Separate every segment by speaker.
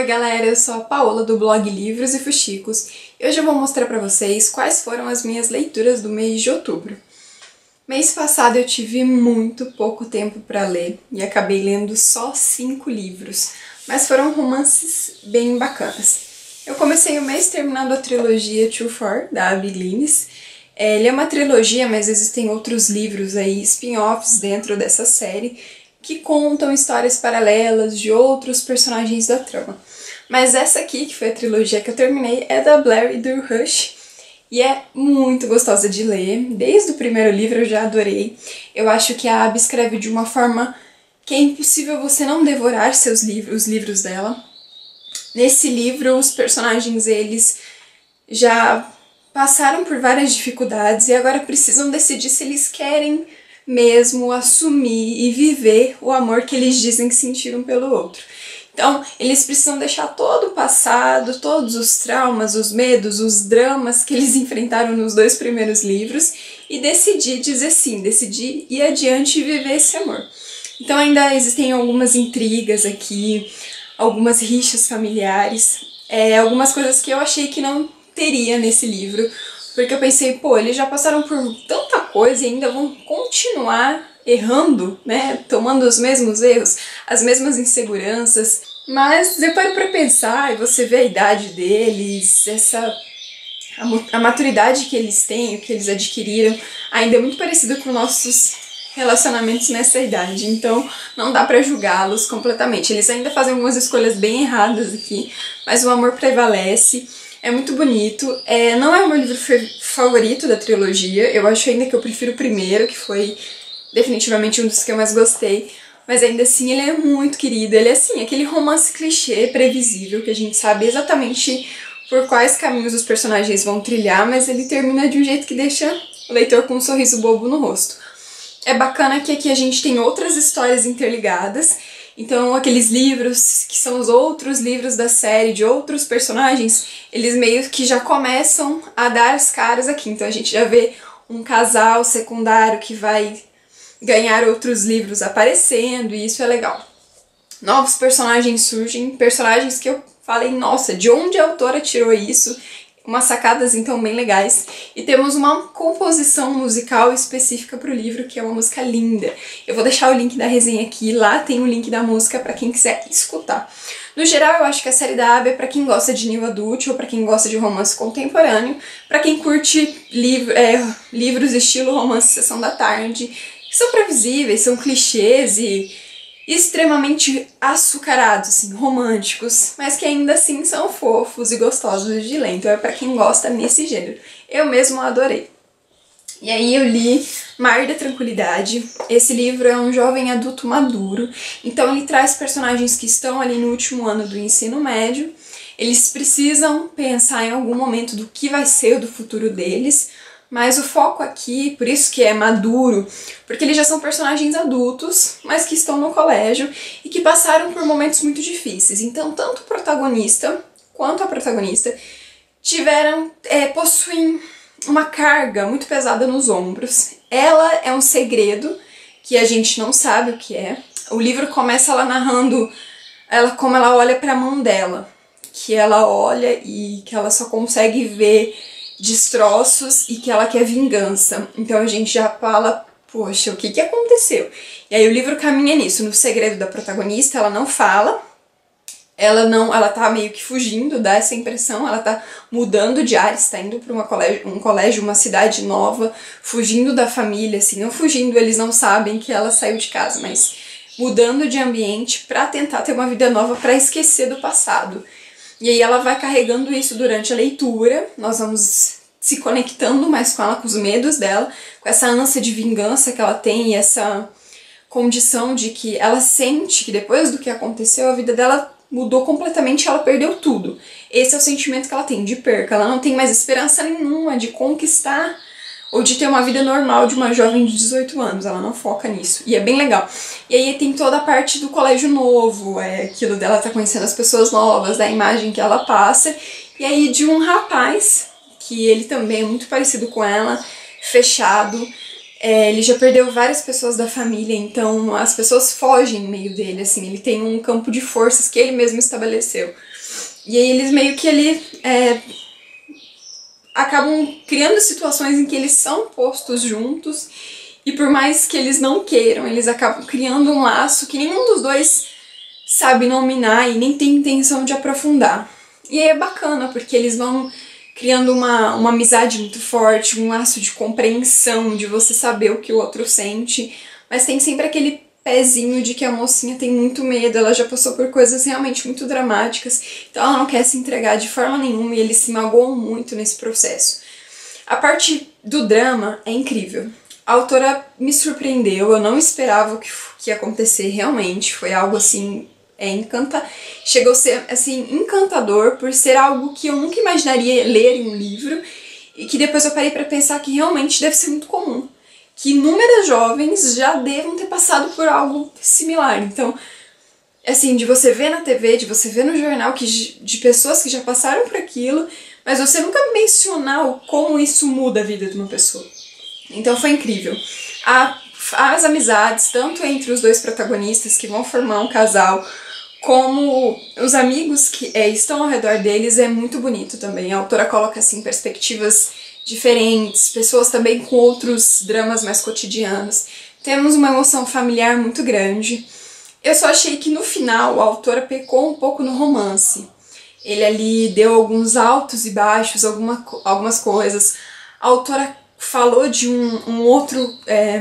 Speaker 1: galera, eu sou a Paola do blog Livros e Fuxicos e hoje eu vou mostrar pra vocês quais foram as minhas leituras do mês de outubro. Mês passado eu tive muito pouco tempo pra ler e acabei lendo só 5 livros, mas foram romances bem bacanas. Eu comecei o mês terminando a trilogia Two For, da Abby Linnes. Ele é uma trilogia, mas existem outros livros aí, spin-offs dentro dessa série, que contam histórias paralelas de outros personagens da trama. Mas essa aqui, que foi a trilogia que eu terminei, é da Blair e do Rush, e é muito gostosa de ler. Desde o primeiro livro eu já adorei. Eu acho que a Abby escreve de uma forma que é impossível você não devorar os livros dela. Nesse livro, os personagens, eles já passaram por várias dificuldades e agora precisam decidir se eles querem mesmo assumir e viver o amor que eles dizem que sentiram pelo outro. Então, eles precisam deixar todo o passado, todos os traumas, os medos, os dramas que eles enfrentaram nos 2 primeiros livros e decidir dizer sim, decidir ir adiante e viver esse amor. Então ainda existem algumas intrigas aqui, algumas rixas familiares, algumas coisas que eu achei que não teria nesse livro, porque eu pensei, pô, eles já passaram por tanta coisa e ainda vão continuar errando, né, tomando os mesmos erros, as mesmas inseguranças. Mas eu paro pra pensar e você vê a idade deles, a maturidade que eles têm, o que eles adquiriram, ainda é muito parecido com nossos relacionamentos nessa idade, então não dá pra julgá-los completamente. Eles ainda fazem algumas escolhas bem erradas aqui, mas o amor prevalece. É muito bonito, não é o meu livro favorito da trilogia, eu acho ainda que eu prefiro o primeiro, que foi definitivamente um dos que eu mais gostei, mas ainda assim ele é muito querido, ele é assim, aquele romance clichê, previsível, que a gente sabe exatamente por quais caminhos os personagens vão trilhar, mas ele termina de um jeito que deixa o leitor com um sorriso bobo no rosto. É bacana que aqui a gente tem outras histórias interligadas, então aqueles livros que são os outros livros da série, de outros personagens, eles meio que já começam a dar as caras aqui. Então a gente já vê um casal secundário que vai ganhar outros livros aparecendo, e isso é legal. Novos personagens surgem, personagens que eu falei, nossa, de onde a autora tirou isso? Umas sacadas então bem legais. E temos uma composição musical específica para o livro, que é uma música linda. Eu vou deixar o link da resenha aqui, lá tem o link da música para quem quiser escutar. No geral, eu acho que a série da Abby é para quem gosta de new adult ou para quem gosta de romance contemporâneo, para quem curte livros estilo romance Sessão da Tarde, que são previsíveis, são clichês e extremamente açucarados, assim, românticos, mas que ainda assim são fofos e gostosos de ler. Então é pra quem gosta nesse gênero. Eu mesmo adorei. E aí eu li Mar da Tranquilidade. Esse livro é um jovem adulto maduro, então ele traz personagens que estão ali no último ano do ensino médio. Eles precisam pensar em algum momento do que vai ser do futuro deles, mas o foco aqui, por isso que é maduro, porque eles já são personagens adultos, mas que estão no colégio e que passaram por momentos muito difíceis. Então, tanto o protagonista quanto a protagonista possuem uma carga muito pesada nos ombros. Ela é um segredo que a gente não sabe o que é. O livro começa ela narrando como ela olha para a mão dela, que ela olha e que ela só consegue ver destroços e que ela quer vingança. Então a gente já fala, poxa, o que aconteceu? E aí o livro caminha nisso, no segredo da protagonista. Ela não fala, ela tá meio que fugindo, dá essa impressão, ela tá mudando de ares, tá indo pra um colégio, uma cidade nova, fugindo da família, assim, não fugindo, eles não sabem que ela saiu de casa, mas mudando de ambiente pra tentar ter uma vida nova, pra esquecer do passado. E aí ela vai carregando isso durante a leitura, nós vamos se conectando mais com ela, com os medos dela, com essa ânsia de vingança que ela tem e essa condição de que ela sente que depois do que aconteceu a vida dela mudou completamente, ela perdeu tudo. Esse é o sentimento que ela tem de perca, ela não tem mais esperança nenhuma de conquistar ou de ter uma vida normal de uma jovem de 18 anos, ela não foca nisso, e é bem legal. E aí tem toda a parte do colégio novo, aquilo dela tá conhecendo as pessoas novas, da imagem que ela passa, e aí de um rapaz, que ele também é muito parecido com ela, fechado, ele já perdeu várias pessoas da família, então as pessoas fogem meio dele, assim, ele tem um campo de forças que ele mesmo estabeleceu. E aí eles meio que acabam criando situações em que eles são postos juntos e por mais que eles não queiram, eles acabam criando um laço que nenhum dos dois sabe nominar e nem tem intenção de aprofundar. E aí é bacana, porque eles vão criando uma amizade muito forte, um laço de compreensão, de você saber o que o outro sente, mas tem sempre aquele pezinho de que a mocinha tem muito medo, ela já passou por coisas realmente muito dramáticas, então ela não quer se entregar de forma nenhuma e eles se magoam muito nesse processo. A parte do drama é incrível. A autora me surpreendeu, eu não esperava o que ia acontecer realmente, foi algo assim, chegou a ser assim, encantador por ser algo que eu nunca imaginaria ler em um livro e que depois eu parei para pensar que realmente deve ser muito comum. Que inúmeras jovens já devam ter passado por algo similar. Então, assim, de você ver na TV, de você ver no jornal de pessoas que já passaram por aquilo, mas você nunca mencionar como isso muda a vida de uma pessoa. Então foi incrível. As amizades, tanto entre os dois protagonistas que vão formar um casal, como os amigos que estão ao redor deles, é muito bonito também. A autora coloca assim perspectivas diferentes, pessoas também com outros dramas mais cotidianos. Temos uma emoção familiar muito grande. Eu só achei que no final a autora pecou um pouco no romance. Ele ali deu alguns altos e baixos, algumas coisas. A autora falou de um outro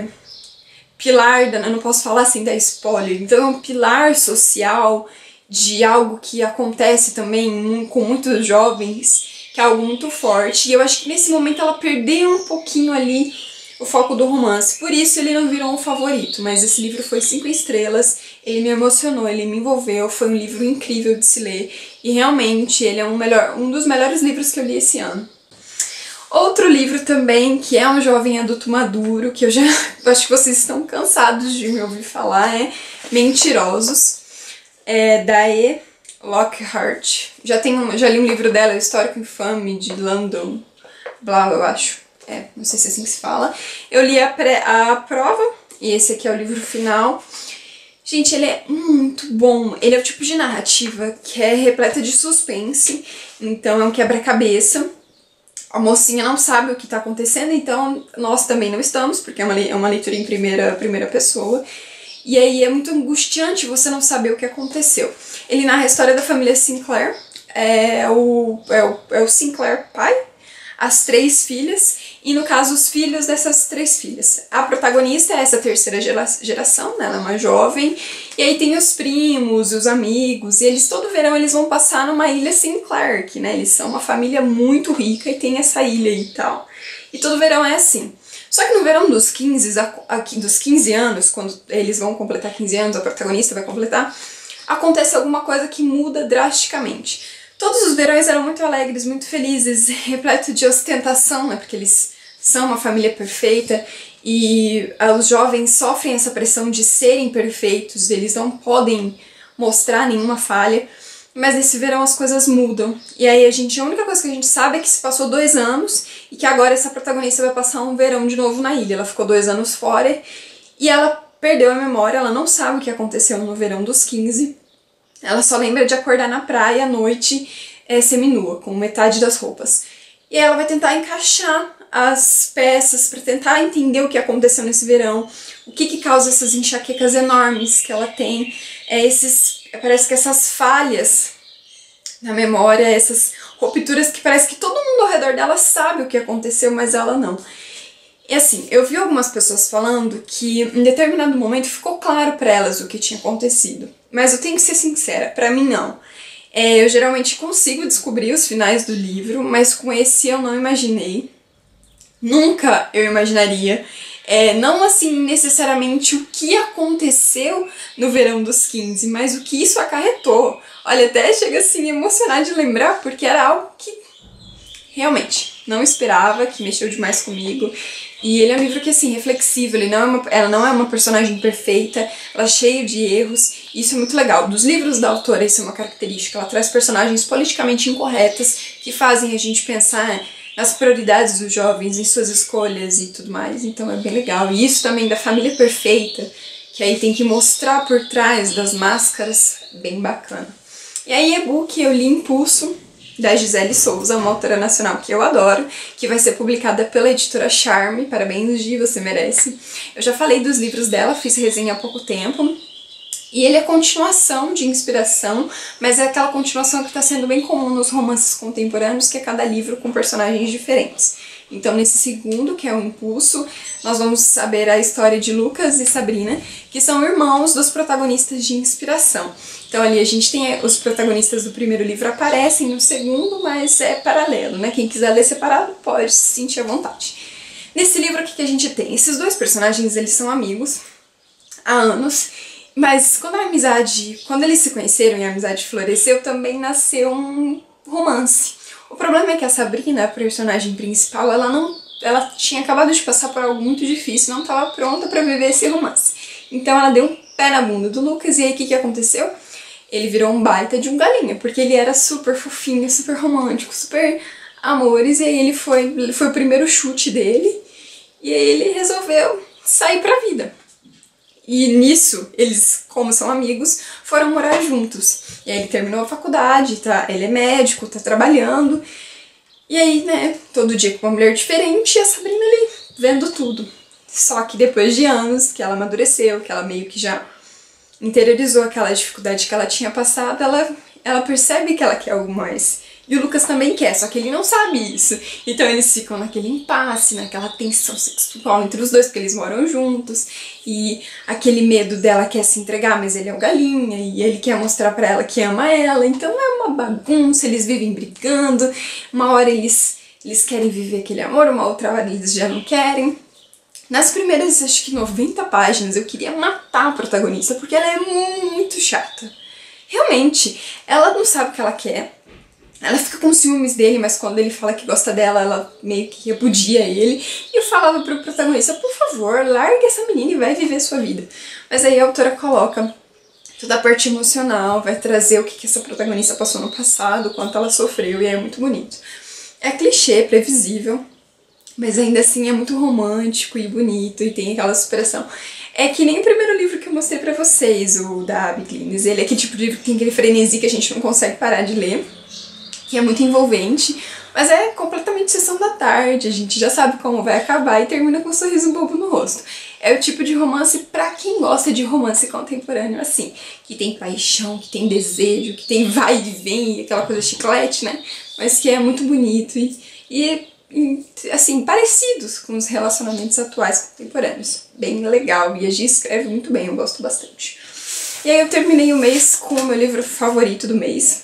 Speaker 1: pilar, eu não posso falar assim da spoiler, então é um pilar social de algo que acontece também com muitos jovens, que é algo muito forte, e eu acho que nesse momento ela perdeu um pouquinho ali o foco do romance, por isso ele não virou um favorito, mas esse livro foi 5 estrelas, ele me emocionou, ele me envolveu, foi um livro incrível de se ler, e realmente ele é um dos melhores livros que eu li esse ano. Outro livro também, que é um jovem adulto maduro, que eu acho que vocês estão cansados de me ouvir falar, é Mentirosos, da E. Lockhart. Já li um livro dela, O Histórico Infame de London, eu acho. Não sei se é assim que se fala. Eu li a prova, e esse aqui é o livro final. Gente, ele é muito bom. Ele é o tipo de narrativa que é repleta de suspense, então é um quebra-cabeça. A mocinha não sabe o que está acontecendo, então nós também não estamos, porque é uma leitura em primeira pessoa. E aí é muito angustiante você não saber o que aconteceu. Ele narra a história da família Sinclair, é o Sinclair pai, as 3 filhas, e no caso os filhos dessas 3 filhas. A protagonista é essa terceira geração, né? Ela é uma jovem, e aí tem os primos, os amigos, e eles todo verão eles vão passar numa ilha Sinclair, que né, eles são uma família muito rica e tem essa ilha e tal. E todo verão é assim. Só que no verão dos 15 anos, quando eles vão completar 15 anos, a protagonista vai completar, acontece alguma coisa que muda drasticamente. Todos os verões eram muito alegres, muito felizes, repleto de ostentação, né, porque eles são uma família perfeita e os jovens sofrem essa pressão de serem perfeitos, eles não podem mostrar nenhuma falha. Mas nesse verão as coisas mudam. E aí a única coisa que a gente sabe é que se passou 2 anos e que agora essa protagonista vai passar um verão de novo na ilha. Ela ficou 2 anos fora e ela perdeu a memória, ela não sabe o que aconteceu no verão dos 15. Ela só lembra de acordar na praia à noite seminua, com metade das roupas. E aí ela vai tentar encaixar as peças para tentar entender o que aconteceu nesse verão, o que causa essas enxaquecas enormes que ela tem, parece que essas falhas na memória, essas rupturas que parece que todo mundo ao redor dela sabe o que aconteceu, mas ela não. E assim, eu vi algumas pessoas falando que em determinado momento ficou claro para elas o que tinha acontecido, mas eu tenho que ser sincera, para mim não. Eu geralmente consigo descobrir os finais do livro, mas com esse eu não imaginei. Nunca eu imaginaria. Não assim necessariamente o que aconteceu no verão dos 15, mas o que isso acarretou. Olha, até chega assim a emocionar de lembrar, porque era algo que realmente não esperava, que mexeu demais comigo. E ele é um livro que, assim, reflexivo, ela não é uma personagem perfeita, ela é cheia de erros, e isso é muito legal. Dos livros da autora, isso é uma característica, ela traz personagens politicamente incorretas que fazem a gente pensar nas prioridades dos jovens, em suas escolhas e tudo mais, então é bem legal. E isso também da família perfeita, que aí tem que mostrar por trás das máscaras, bem bacana. E aí, e-book eu li Impulso, da Gisele Souza, uma autora nacional que eu adoro, que vai ser publicada pela editora Charme. Parabéns, Gi, você merece. Eu já falei dos livros dela, fiz resenha há pouco tempo. E ele é continuação de Inspiração, mas é aquela continuação que está sendo bem comum nos romances contemporâneos, que é cada livro com personagens diferentes. Então, nesse segundo, que é o Impulso, nós vamos saber a história de Lucas e Sabrina, que são irmãos dos protagonistas de Inspiração. Então, ali a gente tem os protagonistas do primeiro livro aparecem no segundo, mas é paralelo, né? Quem quiser ler separado pode se sentir à vontade. Nesse livro, o que a gente tem? Esses dois personagens, eles são amigos há anos, mas quando eles se conheceram e a amizade floresceu, também nasceu um romance. O problema é que a Sabrina, a personagem principal, ela tinha acabado de passar por algo muito difícil, não estava pronta para viver esse romance. Então ela deu um pé na bunda do Lucas, e aí o que aconteceu? Ele virou um baita de um galinha, porque ele era super fofinho, super romântico, super amores, e aí ele foi o primeiro chute dele, e aí ele resolveu sair pra vida. E nisso, eles, como são amigos, foram morar juntos. E aí ele terminou a faculdade, ele é médico, tá trabalhando. E aí, né, todo dia com uma mulher diferente, e a Sabrina ali, vendo tudo. Só que depois de anos, que ela amadureceu, que ela meio que já interiorizou aquela dificuldade que ela tinha passado, ela percebe que ela quer algo mais. E o Lucas também quer, só que ele não sabe isso. Então eles ficam naquele impasse, naquela tensão sexual entre os dois, porque eles moram juntos. E aquele medo dela quer se entregar, mas ele é um galinha, e ele quer mostrar pra ela que ama ela. Então é uma bagunça, eles vivem brigando. Uma hora eles querem viver aquele amor, uma outra hora eles já não querem. Nas primeiras, acho que 90 páginas, eu queria matar a protagonista, porque ela é muito chata. Realmente, ela não sabe o que ela quer. Ela fica com ciúmes dele, mas quando ele fala que gosta dela, ela meio que repudia ele. E eu falava pro protagonista, por favor, larga essa menina e vai viver sua vida. Mas aí a autora coloca toda a parte emocional, vai trazer o que essa protagonista passou no passado, o quanto ela sofreu, e é muito bonito. É clichê, previsível, mas ainda assim é muito romântico e bonito, e tem aquela superação. É que nem o primeiro livro que eu mostrei pra vocês, o da Abby Glines. Ele é aquele tipo de livro que tem aquele frenesi que a gente não consegue parar de ler, que é muito envolvente, mas é completamente sessão da tarde, a gente já sabe como vai acabar e termina com um sorriso bobo no rosto. É o tipo de romance pra quem gosta de romance contemporâneo assim, que tem paixão, que tem desejo, que tem vai e vem, aquela coisa chiclete, né? Mas que é muito bonito e assim, parecidos com os relacionamentos atuais contemporâneos. Bem legal, e a Gi escreve muito bem, eu gosto bastante. E aí eu terminei o mês com o meu livro favorito do mês.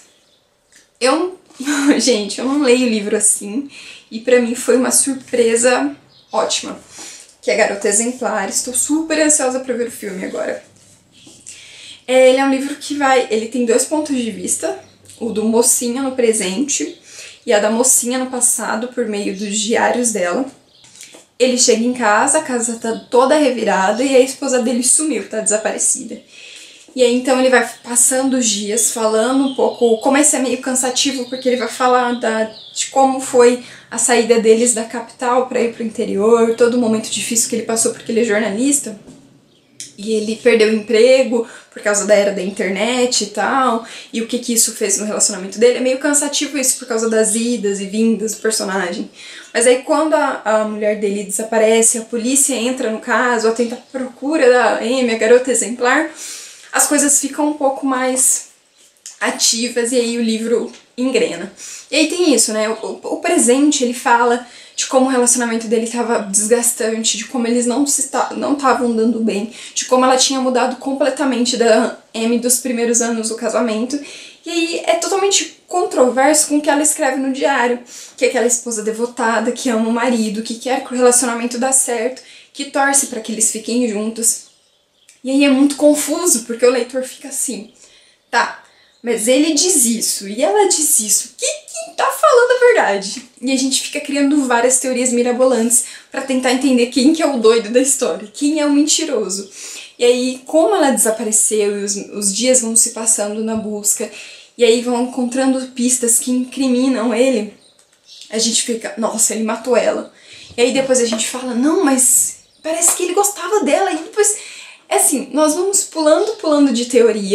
Speaker 1: Gente, eu não leio livro assim, e pra mim foi uma surpresa ótima, que é Garota Exemplar. Estou super ansiosa pra ver o filme agora. Ele é um livro que ele tem dois pontos de vista, o do mocinho no presente e a da mocinha no passado, por meio dos diários dela. Ele chega em casa, a casa tá toda revirada e a esposa dele sumiu, tá desaparecida. E aí então ele vai passando os dias falando um pouco, como esse é meio cansativo, porque ele vai falar de como foi a saída deles da capital para ir pro interior, todo o momento difícil que ele passou porque ele é jornalista. E ele perdeu o emprego por causa da era da internet e tal, e o que isso fez no relacionamento dele. É meio cansativo isso por causa das idas e vindas do personagem. Mas aí quando a mulher dele desaparece, a polícia entra no caso, atenta à procura da Amy, a garota exemplar, as coisas ficam um pouco mais ativas e aí o livro engrena. E aí tem isso, né? O presente, ele fala de como o relacionamento dele estava desgastante, de como eles não estavam dando bem, de como ela tinha mudado completamente da Amy dos primeiros anos do casamento. E aí é totalmente controverso com o que ela escreve no diário, que é aquela esposa devotada, que ama o marido, que quer que o relacionamento dê certo, que torce para que eles fiquem juntos. E aí é muito confuso, porque o leitor fica assim, tá, mas ele diz isso, e ela diz isso, quem tá falando a verdade? E a gente fica criando várias teorias mirabolantes pra tentar entender quem que é o doido da história, quem é o mentiroso. E aí, como ela desapareceu e os dias vão se passando na busca, e aí vão encontrando pistas que incriminam ele, a gente fica, nossa, ele matou ela. E aí depois a gente fala, não, mas parece que ele gostava dela, e depois... É assim, nós vamos pulando de teoria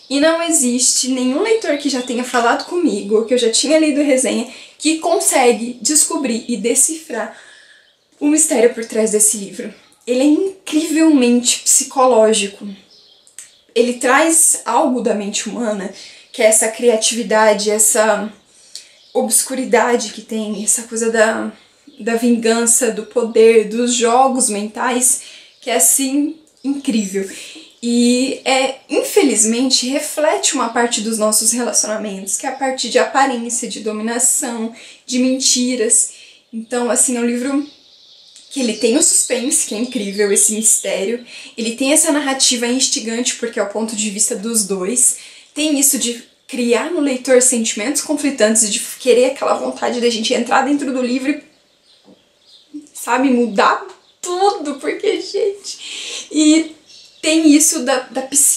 Speaker 1: E não existe nenhum leitor que já tenha falado comigo, ou que eu já tinha lido resenha, que consegue descobrir e decifrar o mistério por trás desse livro. Ele é incrivelmente psicológico. Ele traz algo da mente humana, que é essa criatividade, essa obscuridade que tem, essa coisa da vingança, do poder, dos jogos mentais, que é assim incrível. E infelizmente, reflete uma parte dos nossos relacionamentos, que é a parte de aparência, de dominação, de mentiras. Então, assim, é um livro que ele tem o suspense, que é incrível, esse mistério. Ele tem essa narrativa instigante, porque é o ponto de vista dos dois. Tem isso de criar no leitor sentimentos conflitantes e de querer aquela vontade da gente entrar dentro do livro e, sabe, mudar tudo, porque, gente... E tem isso da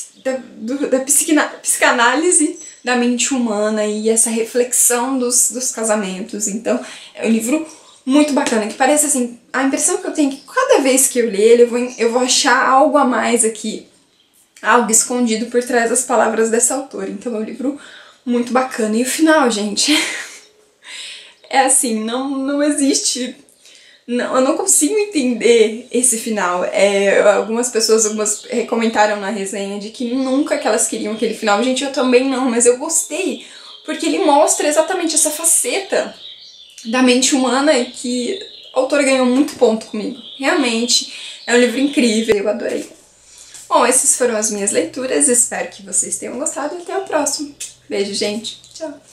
Speaker 1: psicanálise da mente humana e essa reflexão dos casamentos. Então, é um livro muito bacana, que parece assim, a impressão que eu tenho é que cada vez que eu ler ele, eu vou achar algo a mais aqui, algo escondido por trás das palavras dessa autora. Então é um livro muito bacana. E o final, gente, é assim, não existe... Não, eu não consigo entender esse final. Algumas pessoas comentaram na resenha de que nunca que elas queriam aquele final. Gente, eu também não, mas eu gostei, porque ele mostra exatamente essa faceta da mente humana que a autora ganhou muito ponto comigo. Realmente, é um livro incrível, eu adorei. Bom, essas foram as minhas leituras, espero que vocês tenham gostado e até o próximo. Beijo, gente. Tchau.